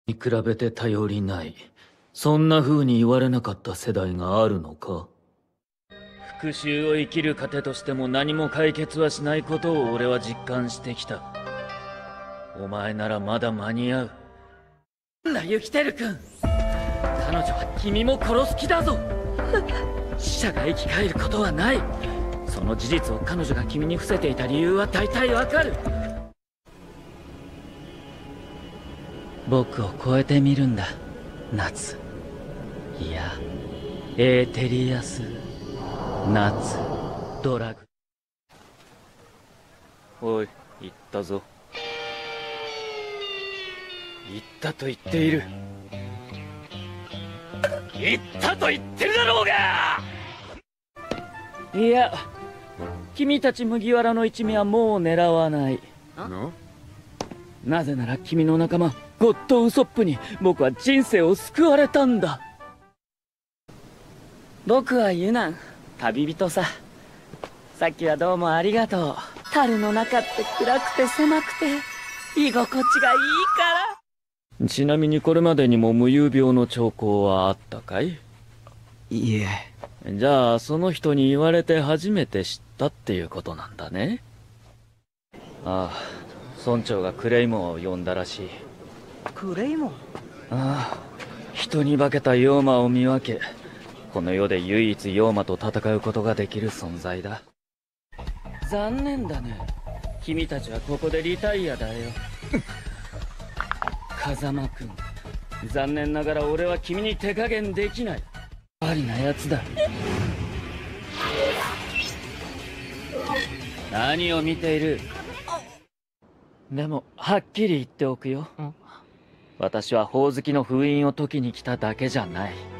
に比べて頼りない。そんな風に言われなかった世代があるのか？復讐を生きる糧としても何も解決はしないことを俺は実感してきた。お前ならまだ間に合う。な、ユキテル君。彼女は君も殺す気だぞ。死者が生き返ることはない。その事実を彼女が君に伏せていた理由は大体わかる。僕を超えてみるんだ、夏。いや、エーテリアス・夏ドラグ。おい、行ったぞ。行ったと言っている。行ったと言ってるだろうが！いや、君たち麦わらの一味はもう狙わない。なぜなら君の仲間ゴッドウソップに僕は人生を救われたんだ。僕はユナン、旅人さ。さっきはどうもありがとう。樽の中って暗くて狭くて居心地がいいから。ちなみにこれまでにも無遊病の兆候はあったかい？ いえ。 じゃあその人に言われて初めて知ったっていうことなんだね。ああ、村長がクレイモンを呼んだらしい。 クレイモン？ ああ、人に化けた妖魔を見分け、この世で唯一妖魔と戦うことができる存在だ。残念だね。君たちはここでリタイアだよ。風間くん、残念ながら俺は君に手加減できない。ありなやつだ。何を見ている？でもはっきり言っておくよ。私はほおずきの封印を解きに来ただけじゃない。